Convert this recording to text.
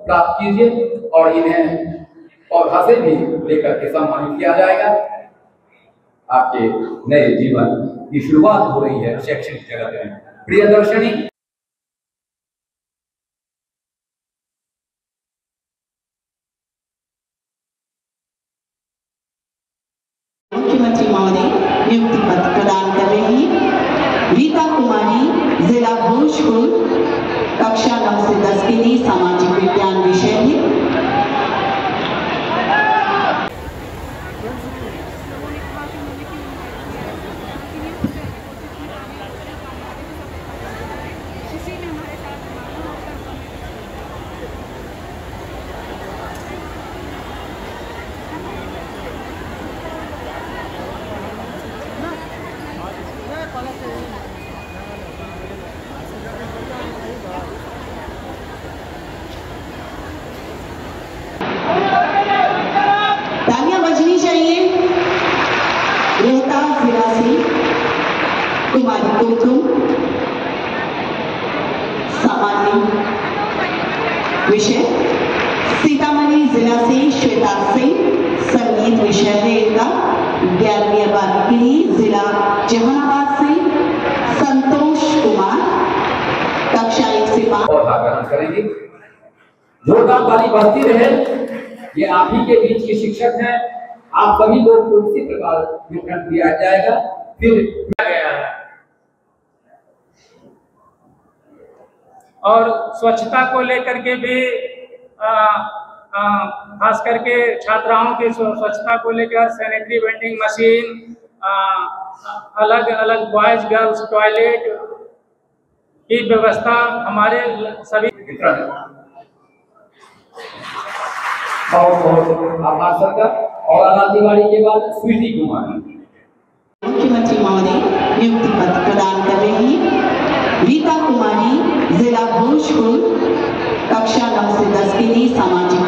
प्राप्त कीजिए और इन्हें पौधा से भी लेकर के सम्मानित किया जाएगा। आपके नए जीवन की शुरुआत हो रही है शैक्षणिक जगत में। प्रियदर्शनी मुख्यमंत्री महोदय नियुक्ति पत्र प्रदान कर रही हैं। रीता कुमारी, जिला भोजपुर, कक्षा 9 से 10 के लिए सामाजिक विज्ञान विषय है। तालियां बजनी चाहिए। रोहतास जिला से कुमारी कुमकुम, सामान्य विषय। सीतामढ़ी जिला से श्वेता सिंह, संगीत विषय है इनका। 11वीं बार के लिए जिला जहानाबाद से संतोष कुमार, कक्षा 1 से 5 ग्रहण करेंगे। जोरदार ताली बजती रहे। ये आप ही के बीच के शिक्षक हैं। आप सभी लोग को इसी प्रकार वितरण दिया जाएगा। फिर गया है और स्वच्छता को लेकर के भी खास करके छात्राओं की स्वच्छता को लेकर सैनिटरी वेंडिंग मशीन, अलग अलग बॉयज गर्ल्स टॉयलेट की व्यवस्था हमारे सभी बहुत आभार सबका। और अनातिवाड़ी के बाद स्वीटी कुमारी। मुख्यमंत्री महोदय नियुक्ति पत्र प्रदान कर रही हैं। रीता कुमारी, जिला भोजपुर, कक्षा 9 से 10 के लिए सामाजिक